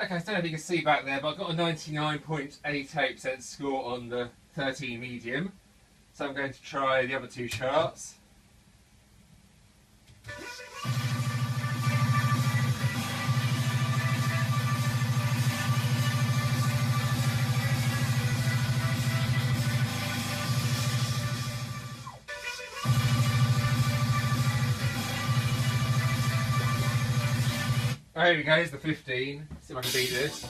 Okay, I don't know if you can see back there, but I've got a 99.88% score on the 13 medium. So I'm going to try the other two charts. Oh, here we go, here's the 15. See if I can beat this.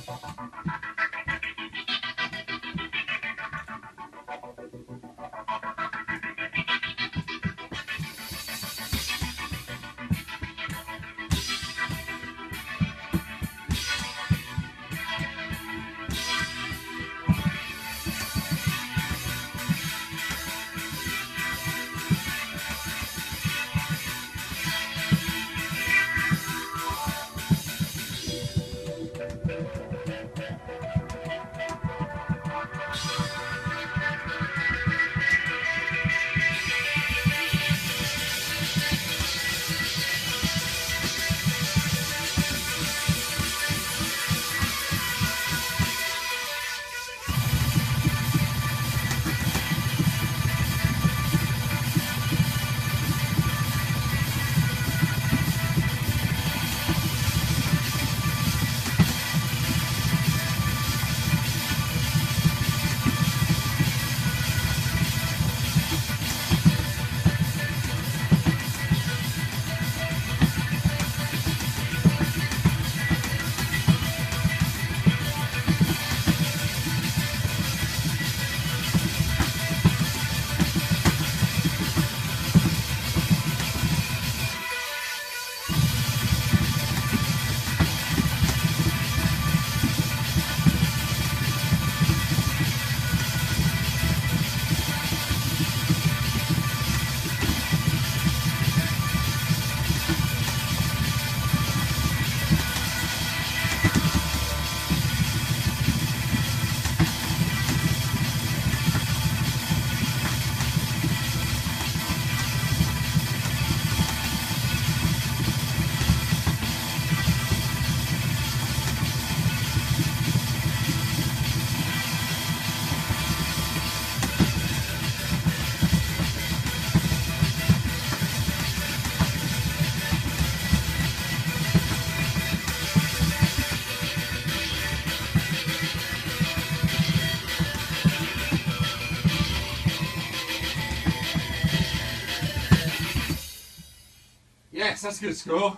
Yes, that's a good score.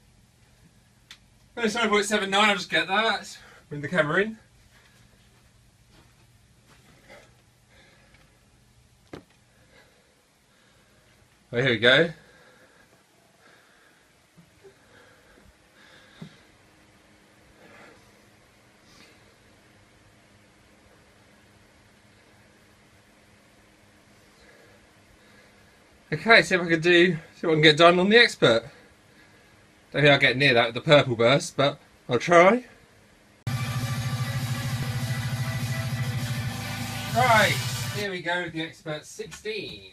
37.79, I'll just get that. Bring the camera in. Oh, here we go. Okay, see if I can get done on the expert. Don't think I'll get near that with the purple burst, but I'll try. Right, here we go with the expert 16.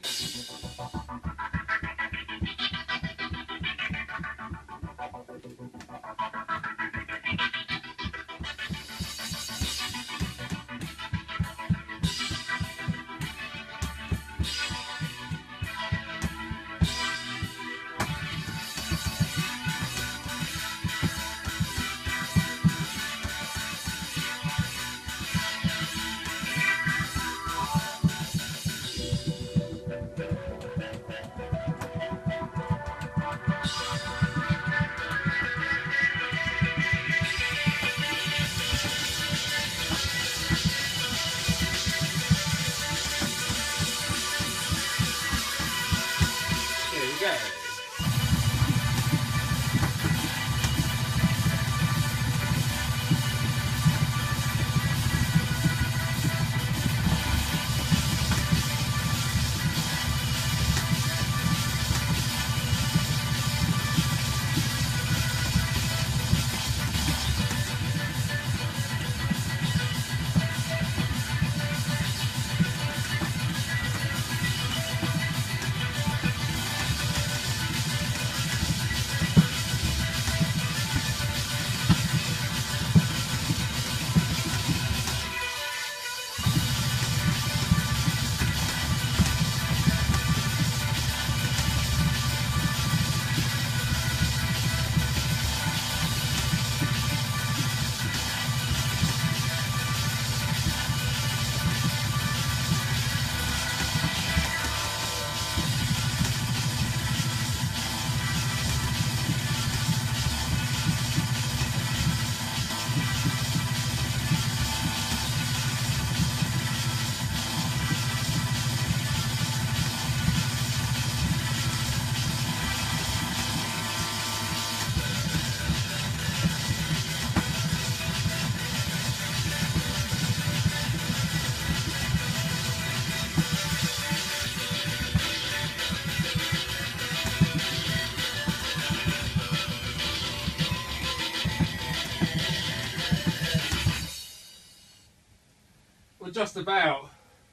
just about.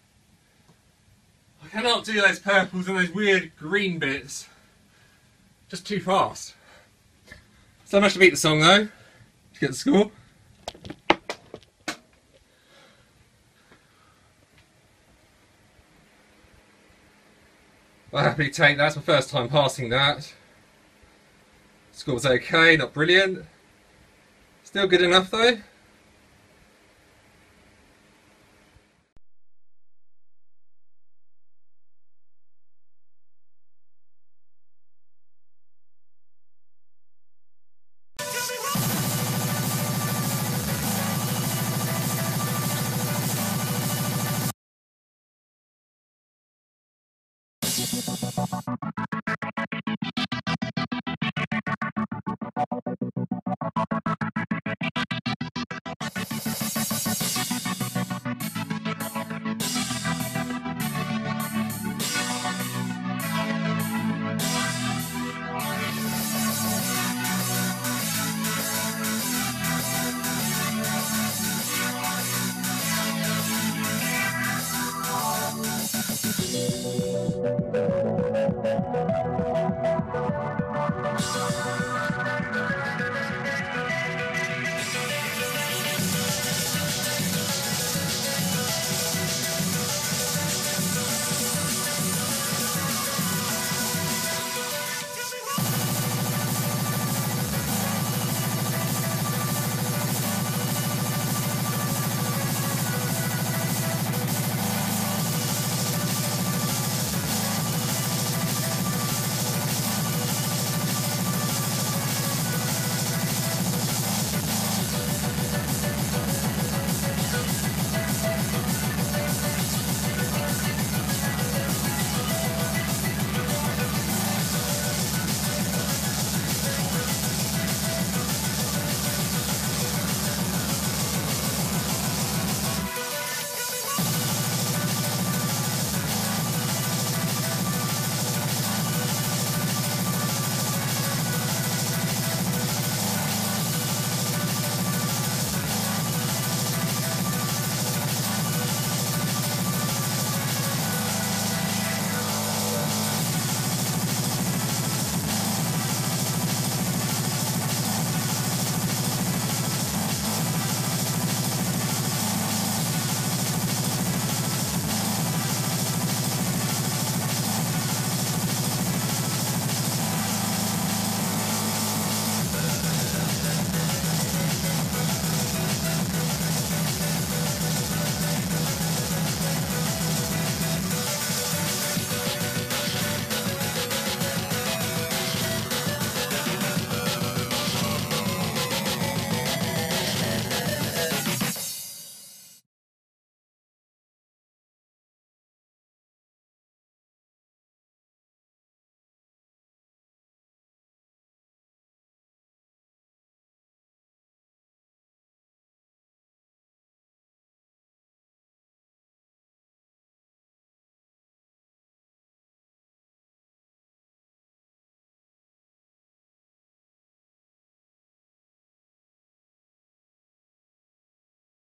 I cannot do those purples and those weird green bits. Just too fast. So I managed to beat the song though, to get the score. I'm happy to take that. That's my first time passing that. Score was okay, not brilliant. Still good enough though.